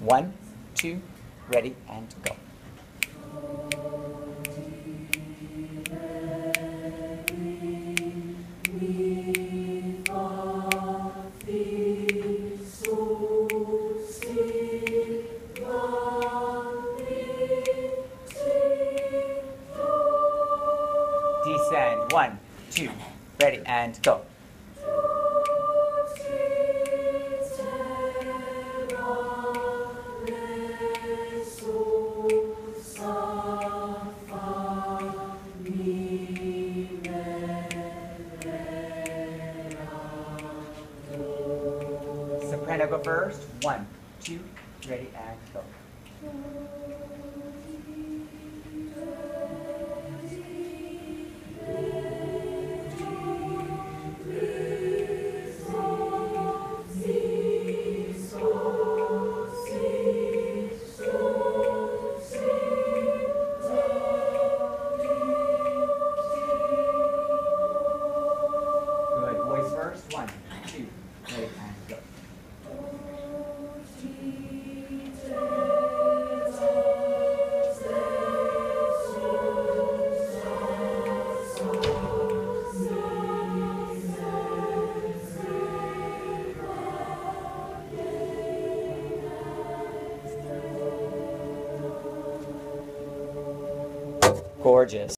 1, 2, ready, and go. Descend. 1, 2, ready, and go. Soprano go first. 1, 2, ready, and go. Good. Voice first. 1, 2, ready, and go. Gorgeous.